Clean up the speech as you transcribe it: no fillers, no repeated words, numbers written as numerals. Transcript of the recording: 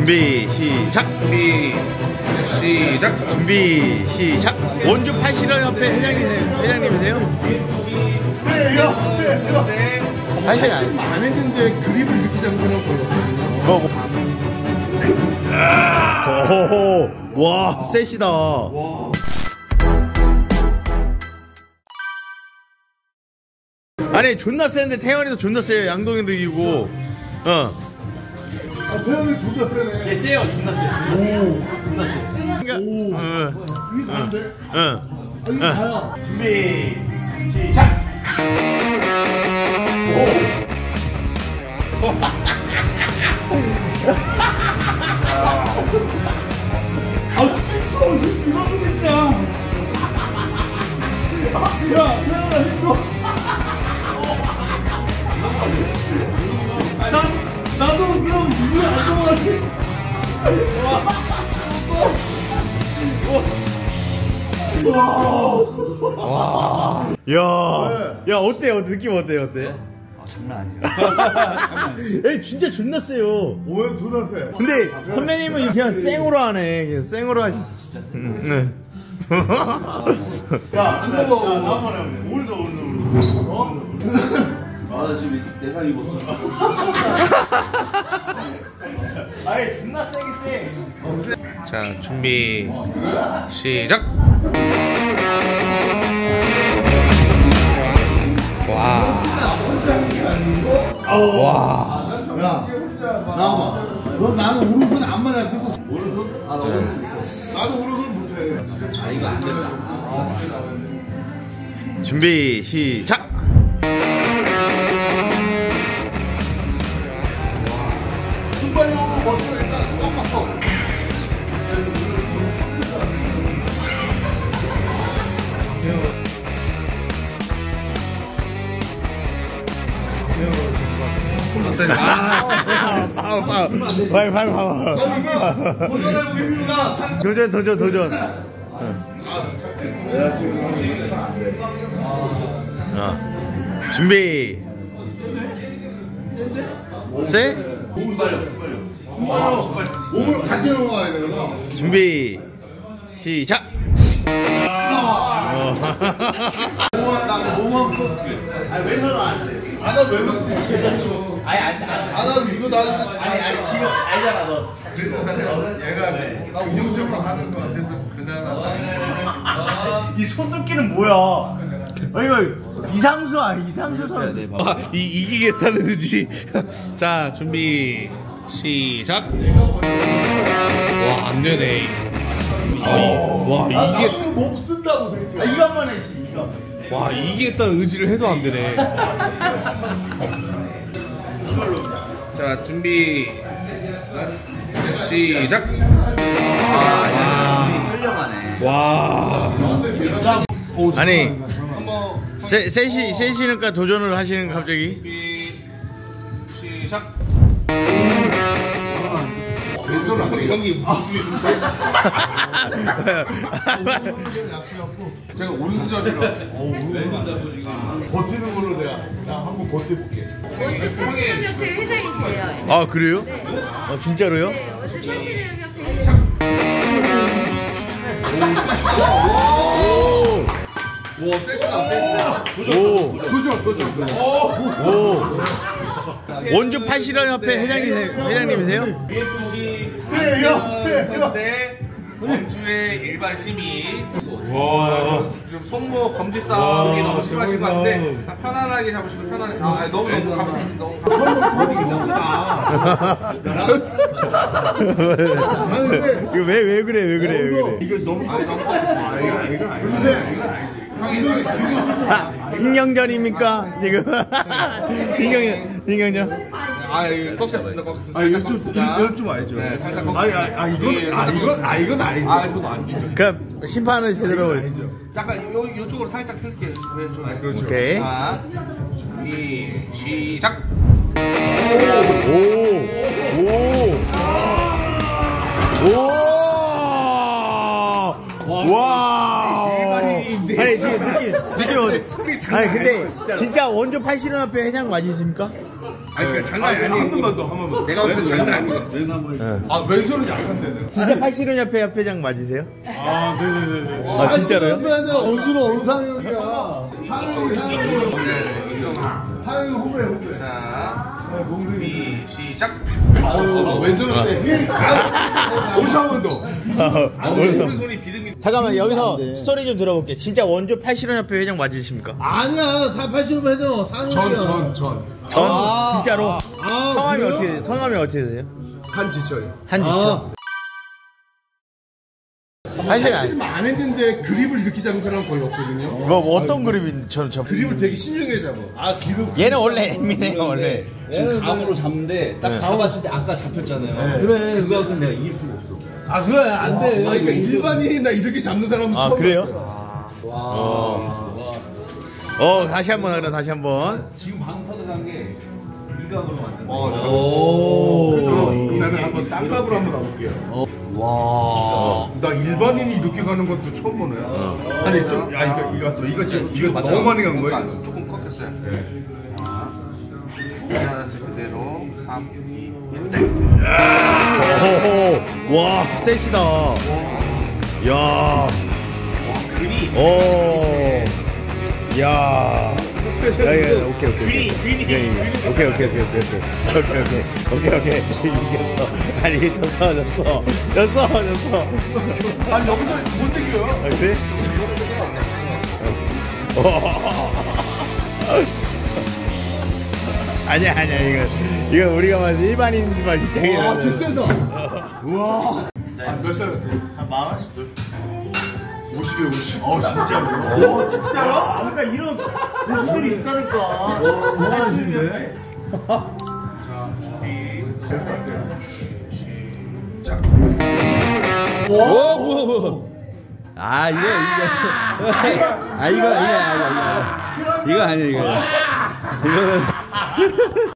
준비 시작. 준비 시작. 원주 팔실현협회 회장님이세요? 네요. 사실 안 했는데 그립을 이렇게 잡는 건 거거든요. 와, 셋이다. 아니 존나 세는데 태현이도 존나 세요. 양동이도 이기고. 태현이 존나 세네. 걔 세요. 존나 세. 오, 존나 세. 오. 이게 다른데? 이게 다야. 준비 시작. 아우 심스러워. 이만도 진짜. 야, 태현아 힘들어. 나도 그럼 물에 안 넘어가지. 야, 어때요? 느낌 어때요? 장난 아니에요. 에이, 진짜 존나 세요. 오해 존나 세. 근데 선배님은 그냥 생으로 하네. 그냥 생으로 하시. 진짜 세. 네. 야, 안 먹어. 다음번에 오른쪽. 아, 나 지금 내상 입었어. 아예 존나 세게 세. 자, 준비 시작. 와. 야, 나와봐. 넌 나는 오른손 안 맞아. 그래도 오른손? 아, 나 오늘 나도 오른손 못해. 아, 이거 안 된다. 준비 시작. 순발력으로 버티니까 깜빡어. 빨리 봐봐. 도전해보겠습니다. 도전. 내가 지금 안 돼. 준비. 세? 몸을 같이 넘어가야 되구나. 준비 시작. 몸만 풀어줄게. 아니 왼손은 안 돼. 나 왼손 풀어줄게. 아니 안 돼. 나 이거 나. 아니 지금 알잖아 너. 나 운동적으로 하는 거 같아서 그나마. 이 손톱끼는 뭐야? 이거 이상수 선수. 네, 이기겠다는 의지. 자, 준비 시작. 와, 안 되네. 와, 이게 나도 못 쓴다고 생각해. 이것만 해. 이거. 와, 이기겠다는 의지를 해도 안 되네. 자, 준비 시작. 훌륭하네. 와. 아니 셋이니까 도전을 하시는 갑자기. 준비 시작. 형이 무슨 제가 오른손잡이라 버티는 걸로 내가 한번 버텨볼게. 팔실현협회 회장이시래요. 아 그래요? 진짜로요? 네, 원주 팔실현협회 와 셋이다. 도전. 원주 팔실현협회 회장님이세요? 네요. 원주의 일반 시민. 지금 손목 검지 싸움이 너무 심하신 것 같은데 편안하게 잡으시고 편안하게. 너무 아니 근데 이거 왜 그래? 이거 너무 신경전입니까 지금? 신경전. 이거 꺾였습니다. 이거 좀 알죠. 네, 살짝 이건 아니죠. 저도 아니죠. 그럼 심판은 제대로. 잠깐 요쪽으로 살짝 틀게요. 그렇죠. 오케이. 자, 준비 시작. 와. 아니 지금 느낌 어때? 아니 근데 진짜 원주 팔실현협회 회장 맞으십니까? 그러니까 장난이 아니야. 한 번만 더, 한 번만 더. 내가 봤을 때 장난 아니야. 아, 왼손은 약한데. 진짜 팔씨름협회 협회장 맞으세요? 아, 네네네. 아 진짜로요? 언제로 어느 상황이야? 하영이 후배. 자, 준비, 시작. 왼손은 세. 오상원 더. 오른손이 비등비. 잠깐만 여기서 스토리 좀 들어볼게. 진짜 원조 팔씨름협회 회장 맞으십니까? 아니야, 다 팔씨름 해줘. 전. 진짜로? 성함이 그래요? 성함이 어떻게 되세요? 한지철. 한지철. 사실 사실 안 했는데 그립을 이렇게 잡는 사람은 거의 없거든요. 뭐 어떤 그립인지 저 그립을 되게 신중하게 잡아. 얘는 원래 애미네요 원래. 지금 감으로 잡는데 딱 잡아봤을 때 아까 잡혔잖아요. 그래. 그거 내가 이길 수가 없어. 아, 그래, 안 돼. 그러니까 일반인이나 이렇게 잡는 사람은 아 처음 그래요? 봤어요. 다시 한번 하라 다시 한번. 지금 방금 터득한 게 이각으로 만든. 그럼 나는 한번 땅값으로 한번 가볼게요. 와. 나 일반인이 이렇게 가는 것도 처음 보네. 아니 좀, 이거 갔어. 이거 지금 이거 너무 많이 간 거예요. 조금 꺾였어요. 네. 자, 그대로 3, 2, 1. 와 셋이다. 야. 그리. 오. 야. 오케이. 오케이. 이겼어. 아니 졌어. 아니 여기서 못 이겨요. 아, 그래? 아니야 이거 우리가 봐서 일반인 입장이야. 아, 진짜다. 몇 살? 한 40? 50에 50. 진짜로? 그러니까 이런 고수들이 있다니까. 자, 준비. 아 이거 아니야 이거는